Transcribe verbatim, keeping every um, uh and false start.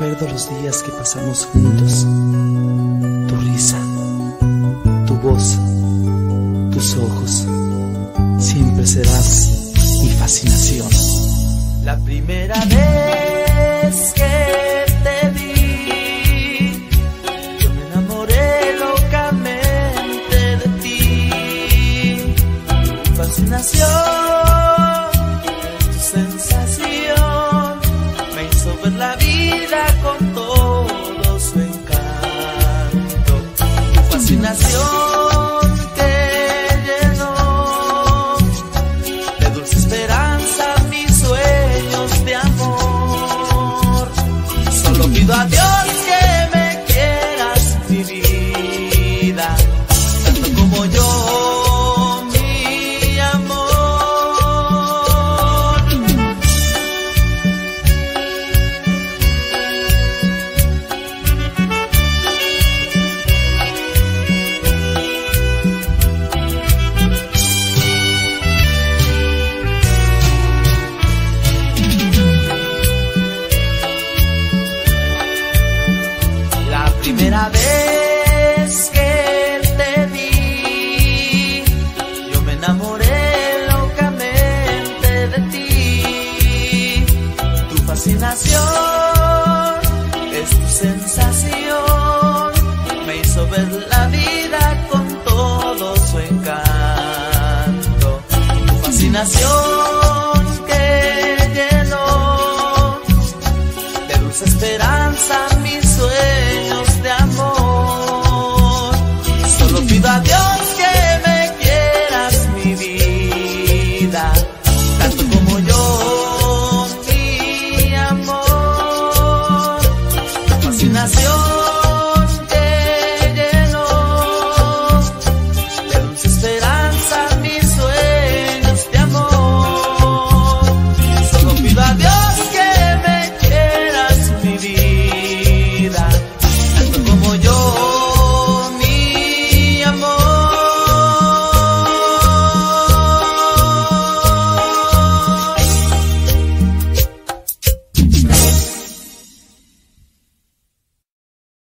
Recuerdo los días que pasamos juntos, tu risa, tu voz, tus ojos, siempre serás mi fascinación. La primera vez que te vi, yo me enamoré locamente de ti. Fascinación, tu sensación me hizo ver la vida con todo su encanto. Tu fascinación que llenó de dulce esperanza mis sueños de amor. Solo pido a Dios que me quieras, mi vida, tanto como yo, mi amor. La primera vez